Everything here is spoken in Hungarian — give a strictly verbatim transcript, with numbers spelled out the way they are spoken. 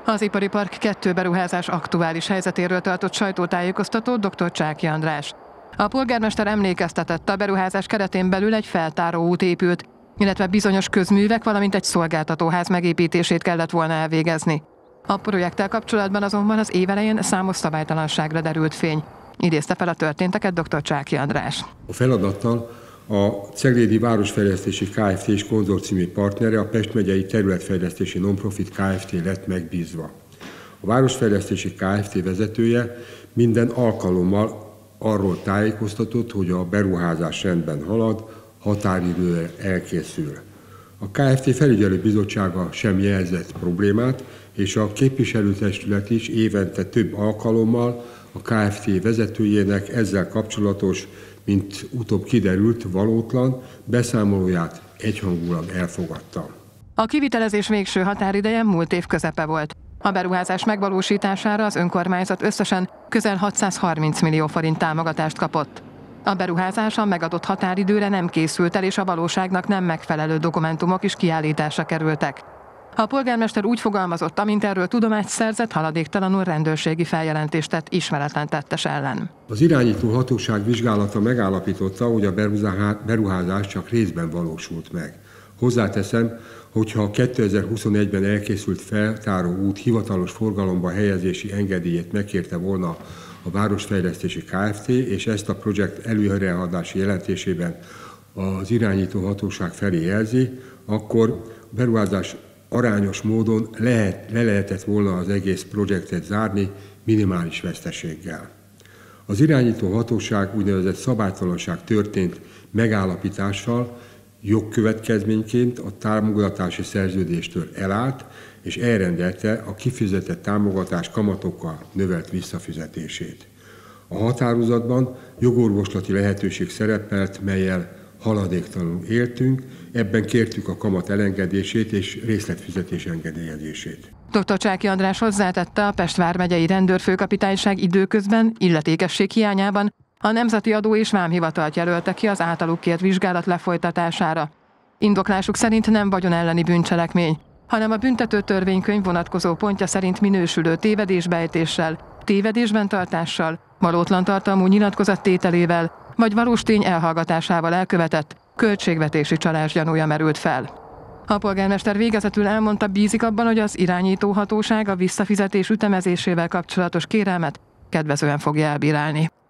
Az Ipari Park kettő beruházás aktuális helyzetéről tartott sajtótájékoztatót dr. Csáky András. A polgármester emlékeztetett, a beruházás keretén belül egy feltáróút épült, illetve bizonyos közművek, valamint egy szolgáltatóház megépítését kellett volna elvégezni. A projekttel kapcsolatban azonban az év elején számos szabálytalanságra derült fény. Idézte fel a történteket dr. Csáky András. A feladattal a Ceglédi Városfejlesztési Kft. És konzorciumi partnere, a Pest megyei Területfejlesztési Nonprofit Kft. Lett megbízva. A Városfejlesztési Kft. Vezetője minden alkalommal arról tájékoztatott, hogy a beruházás rendben halad, határidőre elkészül. A Kft. Felügyelőbizottsága sem jelzett problémát, és a képviselőtestület is évente több alkalommal a Kft. Vezetőjének ezzel kapcsolatos, mint utóbb kiderült, valótlan beszámolóját egyhangulag elfogadta. A kivitelezés végső határideje múlt év közepe volt. A beruházás megvalósítására az önkormányzat összesen közel hatszázharminc millió forint támogatást kapott. A beruházás a megadott határidőre nem készült el, és a valóságnak nem megfelelő dokumentumok is kiállításra kerültek. A polgármester úgy fogalmazott, amint erről tudomást szerzett, haladéktalanul rendőrségi feljelentést tett ismeretlen tettes ellen. Az irányító hatóság vizsgálata megállapította, hogy a beruházás csak részben valósult meg. Hozzáteszem, hogyha a kétezer-huszonegyben elkészült feltáró út hivatalos forgalomba helyezési engedélyét megkérte volna a Városfejlesztési Kft. És ezt a projekt előrehaladási jelentésében az irányító hatóság felé jelzi, akkor a beruházás arányos módon lehet, le lehetett volna az egész projektet zárni minimális veszteséggel. Az irányító hatóság úgynevezett szabálytalanság történt megállapítással jogkövetkezményként a támogatási szerződéstől elállt, és elrendelte a kifizetett támogatás kamatokkal növelt visszafizetését. A határozatban jogorvoslati lehetőség szerepelt, mellyel haladéktalanul éltünk, ebben kértük a kamat elengedését és részletfizetés engedélyezését. dr. Csáky András hozzátette, a Pest vármegyei rendőrfőkapitányság időközben, illetékesség hiányában a Nemzeti Adó és Vámhivatalt jelölte ki az általuk kért vizsgálat lefolytatására. Indoklásuk szerint nem vagyon elleni bűncselekmény, hanem a büntető törvénykönyv vonatkozó pontja szerint minősülő tévedésbejtéssel, tévedésben tartással, valótlan tartalmú nyilatkozattételével vagy valós tény elhallgatásával elkövetett költségvetési csalás gyanúja merült fel. A polgármester végezetül elmondta, bízik abban, hogy az irányító hatóság a visszafizetés ütemezésével kapcsolatos kérelmet kedvezően fogja elbírálni.